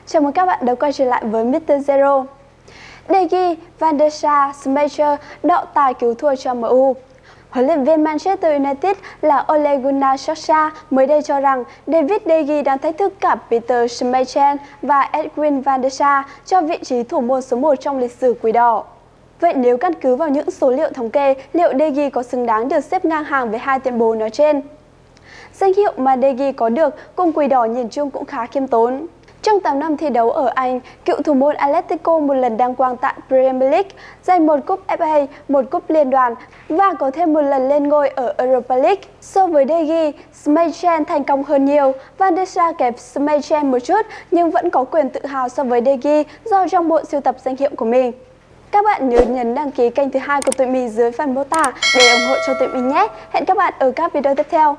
Chào mừng các bạn đã quay trở lại với Mr. Zero. Degi, Van der Sar, Schmeichel đọ tài cứu thua cho MU. Huấn luyện viên Manchester United là Ole Gunnar Solskjaer mới đây cho rằng David Degi đang thách thức cả Peter Schmeichel và Edwin van der Sar cho vị trí thủ môn số 1 trong lịch sử Quỷ Đỏ. Vậy nếu căn cứ vào những số liệu thống kê, liệu Degi có xứng đáng được xếp ngang hàng với hai tiền bối nói trên? Danh hiệu mà Degi có được cùng Quỷ Đỏ nhìn chung cũng khá khiêm tốn. Trong 8 năm thi đấu ở Anh, cựu thủ môn Atletico một lần đăng quang tại Premier League, giành một cúp FA, một cúp liên đoàn và có thêm một lần lên ngôi ở Europa League. So với Degi, Schmeichel thành công hơn nhiều. Van der Sar kém Schmeichel một chút nhưng vẫn có quyền tự hào so với Degi do trong bộ sưu tập danh hiệu của mình. Các bạn nhớ nhấn đăng ký kênh thứ hai của tụi mình dưới phần mô tả để ủng hộ cho tụi mình nhé. Hẹn các bạn ở các video tiếp theo.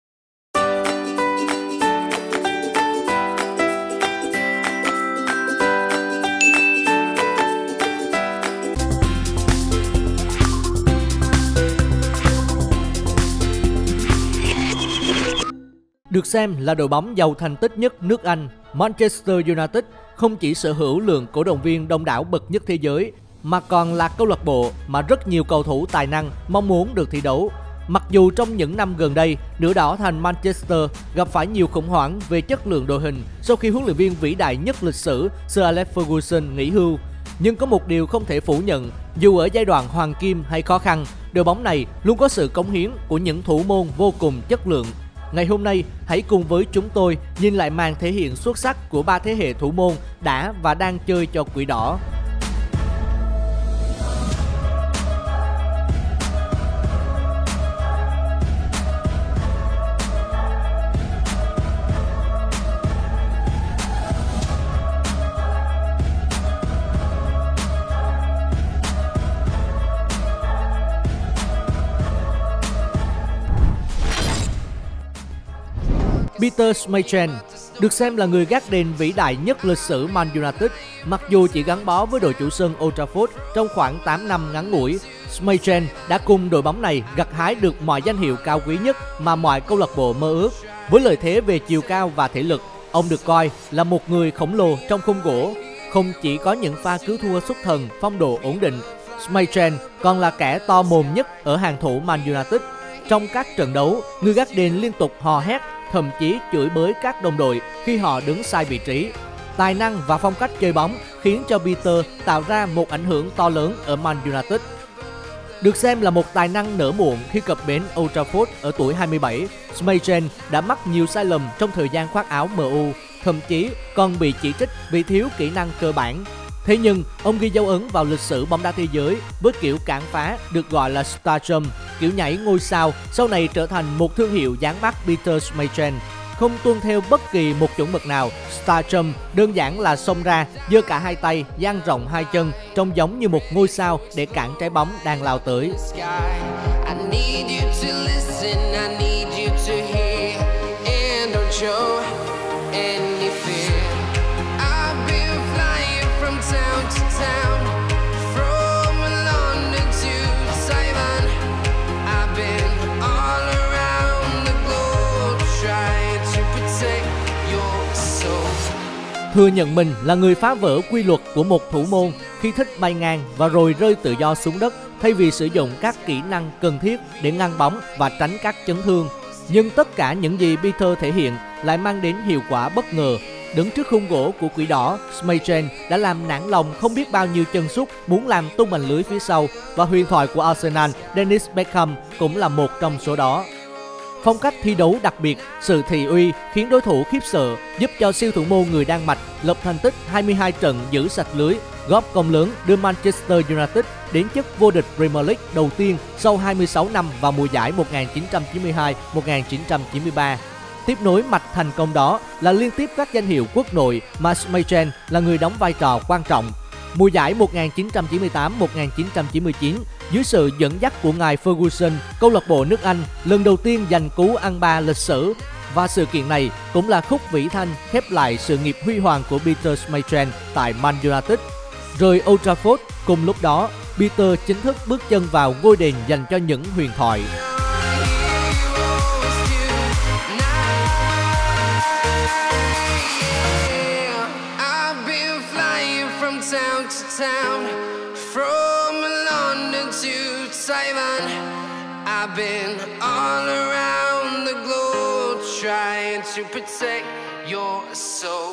Được xem là đội bóng giàu thành tích nhất nước Anh, Manchester United không chỉ sở hữu lượng cổ động viên đông đảo bậc nhất thế giới, mà còn là câu lạc bộ mà rất nhiều cầu thủ tài năng mong muốn được thi đấu. Mặc dù trong những năm gần đây, nửa đỏ thành Manchester gặp phải nhiều khủng hoảng về chất lượng đội hình sau khi huấn luyện viên vĩ đại nhất lịch sử Sir Alex Ferguson nghỉ hưu. Nhưng có một điều không thể phủ nhận, dù ở giai đoạn hoàng kim hay khó khăn, đội bóng này luôn có sự cống hiến của những thủ môn vô cùng chất lượng. Ngày hôm nay, hãy cùng với chúng tôi nhìn lại màn thể hiện xuất sắc của 3 thế hệ thủ môn đã và đang chơi cho Quỷ Đỏ. Peter Schmeichel được xem là người gác đền vĩ đại nhất lịch sử Man United. Mặc dù chỉ gắn bó với đội chủ sân Old Trafford trong khoảng 8 năm ngắn ngủi, Schmeichel đã cùng đội bóng này gặt hái được mọi danh hiệu cao quý nhất mà mọi câu lạc bộ mơ ước. Với lợi thế về chiều cao và thể lực, ông được coi là một người khổng lồ trong khung gỗ. Không chỉ có những pha cứu thua xuất thần, phong độ ổn định, Schmeichel còn là kẻ to mồm nhất ở hàng thủ Man United. Trong các trận đấu, người gác đền liên tục hò hét, thậm chí chửi bới các đồng đội khi họ đứng sai vị trí. Tài năng và phong cách chơi bóng khiến cho Peter tạo ra một ảnh hưởng to lớn ở Man United. Được xem là một tài năng nở muộn khi cập bến Old Trafford ở tuổi 27, Schmeichel đã mắc nhiều sai lầm trong thời gian khoác áo MU, thậm chí còn bị chỉ trích vì thiếu kỹ năng cơ bản. Thế nhưng, ông ghi dấu ấn vào lịch sử bóng đá thế giới với kiểu cản phá được gọi là Starjump, kiểu nhảy ngôi sao, sau này trở thành một thương hiệu dán mác Peter Schmeichel. Không tuân theo bất kỳ một chuẩn mực nào, Starjump đơn giản là xông ra, giơ cả hai tay, dang rộng hai chân, trông giống như một ngôi sao để cản trái bóng đang lao tới. Thừa nhận mình là người phá vỡ quy luật của một thủ môn khi thích bay ngang và rồi rơi tự do xuống đất thay vì sử dụng các kỹ năng cần thiết để ngăn bóng và tránh các chấn thương. Nhưng tất cả những gì Peter thể hiện lại mang đến hiệu quả bất ngờ. Đứng trước khung gỗ của Quỷ Đỏ, Schmeichel đã làm nản lòng không biết bao nhiêu chân sút muốn làm tung màn lưới phía sau, và huyền thoại của Arsenal Dennis Beckham cũng là một trong số đó. Phong cách thi đấu đặc biệt, sự thị uy khiến đối thủ khiếp sợ, giúp cho siêu thủ môn người Đan Mạch lập thành tích 22 trận giữ sạch lưới, góp công lớn đưa Manchester United đến chức vô địch Premier League đầu tiên sau 26 năm vào mùa giải 1992-1993. Tiếp nối mạch thành công đó là liên tiếp các danh hiệu quốc nội mà Schmeichel là người đóng vai trò quan trọng. Mùa giải 1998-1999, dưới sự dẫn dắt của ngài Ferguson, câu lạc bộ nước Anh lần đầu tiên giành cú ăn ba lịch sử. Và sự kiện này cũng là khúc vĩ thanh khép lại sự nghiệp huy hoàng của Peter Schmeichel tại Man United. Rời Old Trafford, cùng lúc đó, Peter chính thức bước chân vào ngôi đền dành cho những huyền thoại. town to town, from London to Taiwan. I've been all around the globe trying to protect your soul.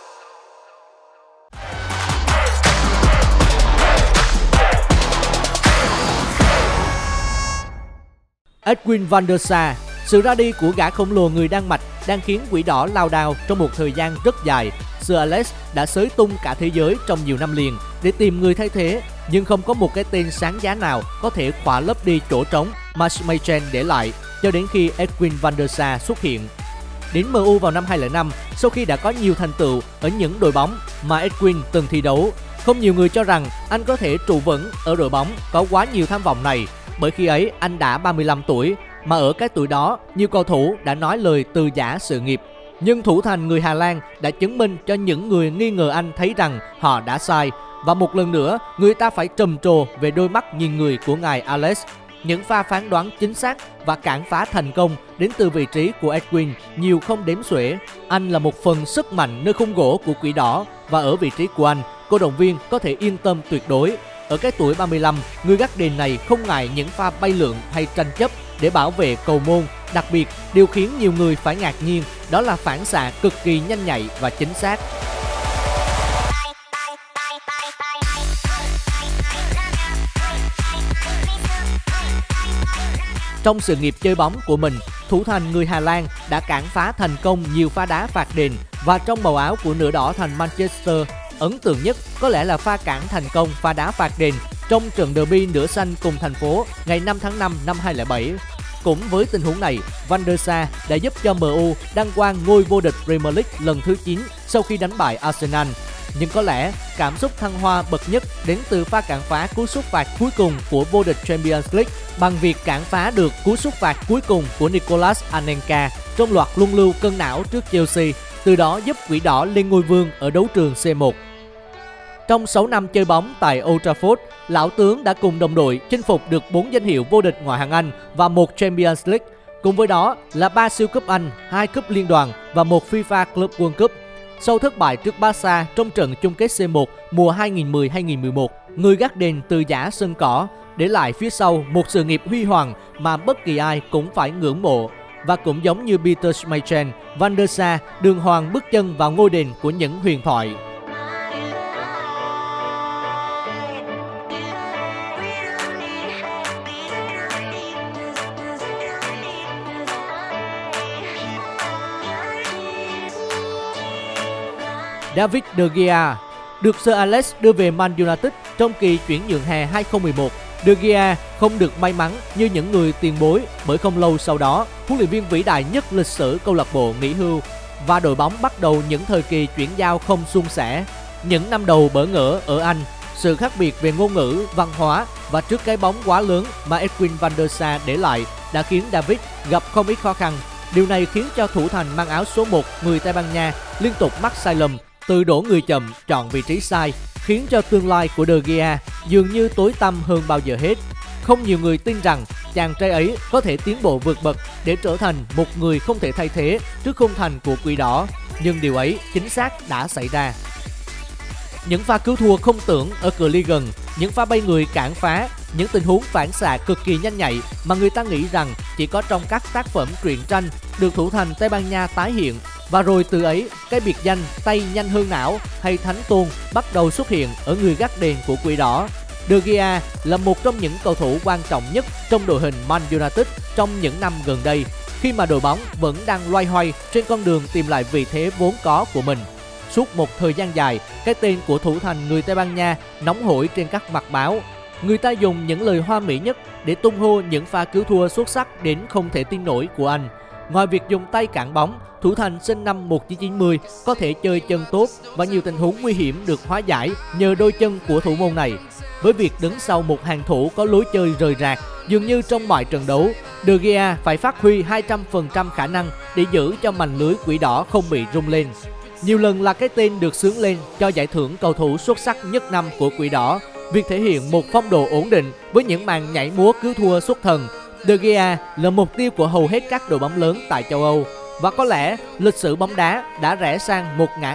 Edwin van der Sar, sự ra đi của gã khổng lồ người Đan Mạch đang khiến Quỷ Đỏ lao đao trong một thời gian rất dài. Sir Alex đã xới tung cả thế giới trong nhiều năm liền để tìm người thay thế, nhưng không có một cái tên sáng giá nào có thể khỏa lấp đi chỗ trống mà Schmeichel để lại cho đến khi Edwin van der Sar xuất hiện. Đến MU vào năm 2005, sau khi đã có nhiều thành tựu ở những đội bóng mà Edwin từng thi đấu, không nhiều người cho rằng anh có thể trụ vững ở đội bóng có quá nhiều tham vọng này, bởi khi ấy anh đã 35 tuổi, mà ở cái tuổi đó, nhiều cầu thủ đã nói lời từ giã sự nghiệp. Nhưng thủ thành người Hà Lan đã chứng minh cho những người nghi ngờ anh thấy rằng họ đã sai. Và một lần nữa, người ta phải trầm trồ về đôi mắt nhìn người của ngài Alex. Những pha phán đoán chính xác và cản phá thành công đến từ vị trí của Edwin nhiều không đếm xuể. Anh là một phần sức mạnh nơi khung gỗ của Quỷ Đỏ, và ở vị trí của anh, cổ động viên có thể yên tâm tuyệt đối. Ở cái tuổi 35, người gác đền này không ngại những pha bay lượn hay tranh chấp để bảo vệ cầu môn. Đặc biệt, điều khiến nhiều người phải ngạc nhiên đó là phản xạ cực kỳ nhanh nhạy và chính xác. Trong sự nghiệp chơi bóng của mình, thủ thành người Hà Lan đã cản phá thành công nhiều pha đá phạt đền, và trong màu áo của nửa đỏ thành Manchester, ấn tượng nhất có lẽ là pha cản thành công pha đá phạt đền trong trận derby nửa xanh cùng thành phố ngày 5 tháng 5 năm 2007. Cũng với tình huống này, Van der Sar đã giúp cho MU đăng quang ngôi vô địch Premier League lần thứ 9 sau khi đánh bại Arsenal. Nhưng có lẽ cảm xúc thăng hoa bậc nhất đến từ pha cản phá cú sút phạt cuối cùng của vô địch Champions League bằng việc cản phá được cú sút phạt cuối cùng của Nicolas Anelka trong loạt luân lưu cân não trước Chelsea, từ đó giúp Quỷ Đỏ lên ngôi vương ở đấu trường C1. Trong 6 năm chơi bóng tại Old Trafford, lão tướng đã cùng đồng đội chinh phục được 4 danh hiệu vô địch ngoại hạng Anh và 1 Champions League, cùng với đó là 3 siêu cúp Anh, 2 cúp liên đoàn và 1 FIFA Club World Cup. Sau thất bại trước Barca trong trận chung kết C1 mùa 2010-2011, người gác đền từ giã sân cỏ để lại phía sau một sự nghiệp huy hoàng mà bất kỳ ai cũng phải ngưỡng mộ. Và cũng giống như Peter Schmeichel, Van der Sar đường hoàng bước chân vào ngôi đền của những huyền thoại. David De Gea được Sir Alex đưa về Man United trong kỳ chuyển nhượng hè 2011. De Gea không được may mắn như những người tiền bối, bởi không lâu sau đó, huấn luyện viên vĩ đại nhất lịch sử câu lạc bộ nghỉ hưu và đội bóng bắt đầu những thời kỳ chuyển giao không suôn sẻ. Những năm đầu bỡ ngỡ ở Anh, sự khác biệt về ngôn ngữ, văn hóa và trước cái bóng quá lớn mà Edwin van der Sar để lại đã khiến David gặp không ít khó khăn. Điều này khiến cho thủ thành mang áo số 1 người Tây Ban Nha liên tục mắc sai lầm, từ đổ người chậm, chọn vị trí sai, khiến cho tương lai của De Gea dường như tối tăm hơn bao giờ hết. Không nhiều người tin rằng chàng trai ấy có thể tiến bộ vượt bậc để trở thành một người không thể thay thế trước khung thành của Quỷ Đỏ, nhưng điều ấy chính xác đã xảy ra. Những pha cứu thua không tưởng ở cự ly gần, những pha bay người cản phá, những tình huống phản xạ cực kỳ nhanh nhạy mà người ta nghĩ rằng chỉ có trong các tác phẩm truyện tranh được thủ thành Tây Ban Nha tái hiện. Và rồi từ ấy, cái biệt danh tay nhanh hơn não hay Thánh Tôn bắt đầu xuất hiện ở người gác đền của Quỷ Đỏ. De Gea là một trong những cầu thủ quan trọng nhất trong đội hình Man United trong những năm gần đây, khi mà đội bóng vẫn đang loay hoay trên con đường tìm lại vị thế vốn có của mình. Suốt một thời gian dài, cái tên của thủ thành người Tây Ban Nha nóng hổi trên các mặt báo. Người ta dùng những lời hoa mỹ nhất để tung hô những pha cứu thua xuất sắc đến không thể tin nổi của anh. Ngoài việc dùng tay cản bóng, thủ thành sinh năm 1990 có thể chơi chân tốt và nhiều tình huống nguy hiểm được hóa giải nhờ đôi chân của thủ môn này. Với việc đứng sau một hàng thủ có lối chơi rời rạc, dường như trong mọi trận đấu, De Gea phải phát huy 200% khả năng để giữ cho mành lưới Quỷ Đỏ không bị rung lên. Nhiều lần là cái tên được xướng lên cho giải thưởng cầu thủ xuất sắc nhất năm của Quỷ Đỏ. Việc thể hiện một phong độ ổn định với những màn nhảy múa cứu thua xuất thần, De Gea là mục tiêu của hầu hết các đội bóng lớn tại châu Âu. Và có lẽ lịch sử bóng đá đã rẽ sang một ngã khác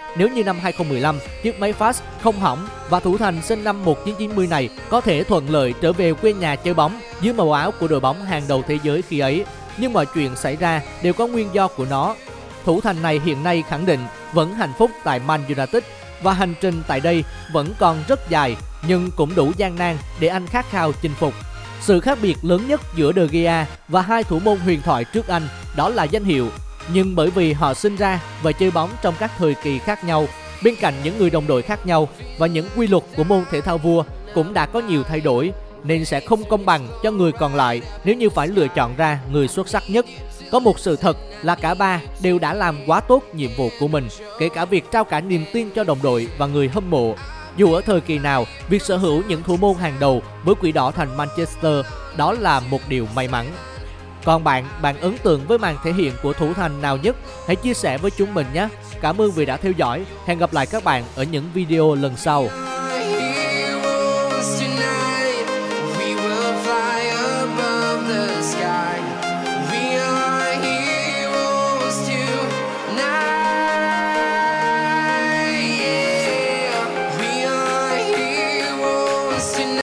nếu như năm 2015 chiếc máy Fast không hỏng và thủ thành sinh năm 1990 này có thể thuận lợi trở về quê nhà chơi bóng dưới màu áo của đội bóng hàng đầu thế giới khi ấy. Nhưng mọi chuyện xảy ra đều có nguyên do của nó. Thủ thành này hiện nay khẳng định vẫn hạnh phúc tại Man United và hành trình tại đây vẫn còn rất dài nhưng cũng đủ gian nan để anh khát khao chinh phục. Sự khác biệt lớn nhất giữa De Gea và hai thủ môn huyền thoại trước anh đó là danh hiệu. Nhưng bởi vì họ sinh ra và chơi bóng trong các thời kỳ khác nhau, bên cạnh những người đồng đội khác nhau và những quy luật của môn thể thao vua cũng đã có nhiều thay đổi, nên sẽ không công bằng cho người còn lại nếu như phải lựa chọn ra người xuất sắc nhất. Có một sự thật là cả ba đều đã làm quá tốt nhiệm vụ của mình, kể cả việc trao cả niềm tin cho đồng đội và người hâm mộ. Dù ở thời kỳ nào, việc sở hữu những thủ môn hàng đầu với Quỷ đỏ thành Manchester đó là một điều may mắn. Còn bạn ấn tượng với màn thể hiện của thủ thành nào nhất? Hãy chia sẻ với chúng mình nhé! Cảm ơn vì đã theo dõi. Hẹn gặp lại các bạn ở những video lần sau.